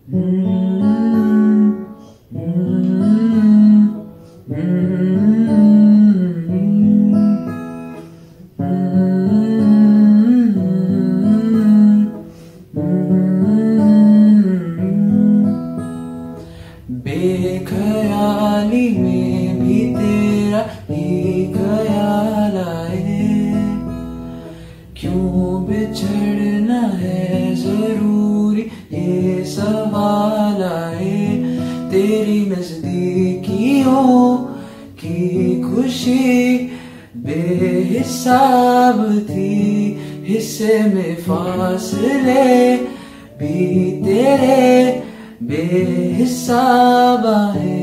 बेखयाली में भी तेरा ही ख्याल आए, क्यों बिछड़ना है जरूरी ये सवाल आए। तेरी नजदीकियों की खुशी बेहिसाब थी, हिस्से में फासले भी तेरे बेहिसाब आए।